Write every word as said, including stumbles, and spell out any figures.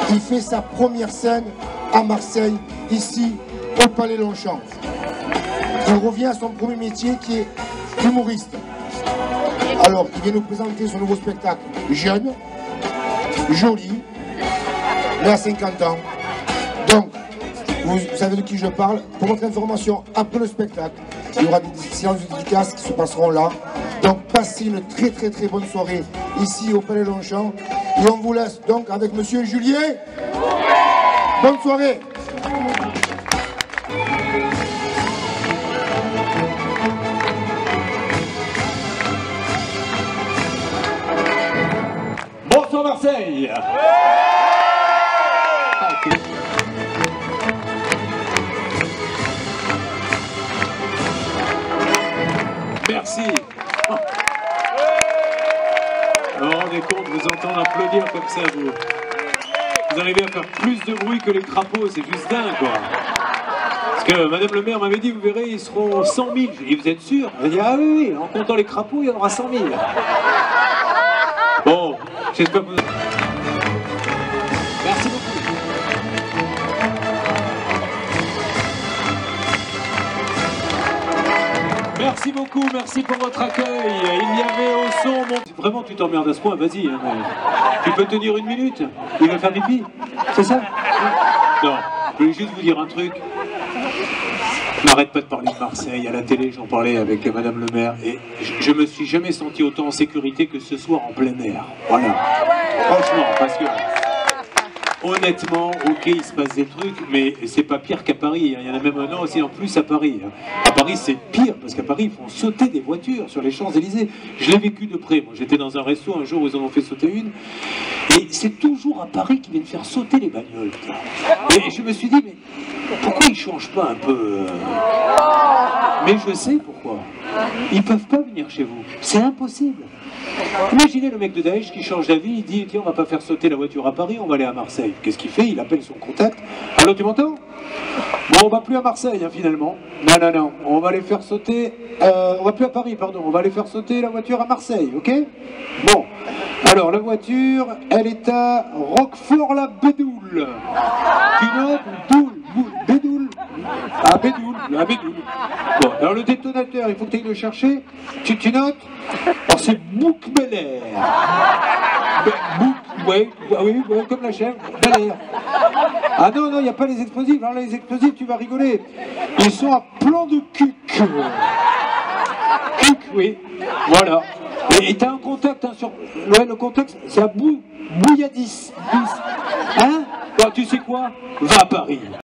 il fait sa première scène à Marseille, ici, au Palais Longchamp. Il revient à son premier métier qui est humoriste. Alors, il vient nous présenter son nouveau spectacle, jeune, joli, mais à cinquante ans. Donc, vous savez de qui je parle. Pour votre information, après le spectacle, il y aura des séances de dédicaces qui se passeront là. Donc, passez une très très très bonne soirée ici au Palais Longchamp. Et on vous laisse donc avec Monsieur Julien. Bonne soirée. Bonsoir Marseille. Merci. Vous vous rendez compte, vous entendez applaudir comme ça, vous. Vous arrivez à faire plus de bruit que les crapauds, c'est juste dingue, quoi. Parce que Madame le maire m'avait dit, vous verrez, ils seront cent mille. J'ai dit, vous êtes sûr? Elle a dit, ah oui, oui, en comptant les crapauds, il y en aura cent mille. Bon, j'espère que vous... Merci beaucoup. Merci beaucoup, merci pour votre accueil. Il y avait au son... Mon... Vraiment, tu t'emmerdes à ce point, vas-y. Hein, mais... Tu peux tenir une minute? Il va faire pipi? C'est ça? Non, je voulais juste vous dire un truc. N'arrête pas de parler de Marseille. À la télé, j'en parlais avec Madame le maire. Et je, je me suis jamais senti autant en sécurité que ce soir en plein air. Voilà. Franchement, parce que... Honnêtement, ok, il se passe des trucs, mais c'est pas pire qu'à Paris. Il y en a même un an aussi en plus à Paris. À Paris, c'est pire, parce qu'à Paris, ils font sauter des voitures sur les Champs-Élysées. Je l'ai vécu de près. Moi, j'étais dans un resto un jour où ils en ont fait sauter une. Et c'est toujours à Paris qu'ils viennent faire sauter les bagnoles. Et je me suis dit, mais pourquoi ils changent pas un peu? Mais je sais pourquoi. Ils peuvent pas venir chez vous. C'est impossible. Imaginez le mec de Daesh qui change d'avis, il dit tiens on va pas faire sauter la voiture à Paris, on va aller à Marseille. Qu'est-ce qu'il fait? Il appelle son contact. Allô, tu m'entends? Bon, on va plus à Marseille hein, finalement. Non, non, non, on va aller faire sauter, euh, on va plus à Paris, pardon, on va aller faire sauter la voiture à Marseille, ok? Bon, alors la voiture, elle est à Roquefort-la-Bédoule. Tu notes? Doule, boule, Bédoule. À Bédoule, à Bédoule. Bon, alors le détonateur, il faut que tu ailles le chercher. Tu, tu notes? Alors c'est Bouc-Bel-Air. Bouc, ouais, oui, ouais, comme la chèvre, Bel-Air. Ah non, non, il n'y a pas les explosifs. Alors les explosifs, tu vas rigoler. Ils sont à plan de cuc. Cuc, oui, voilà. Et tu as un contact hein, sur... Ouais, le contact, c'est à Bou... Bouilladis. Hein? Alors tu sais quoi? Va à Paris.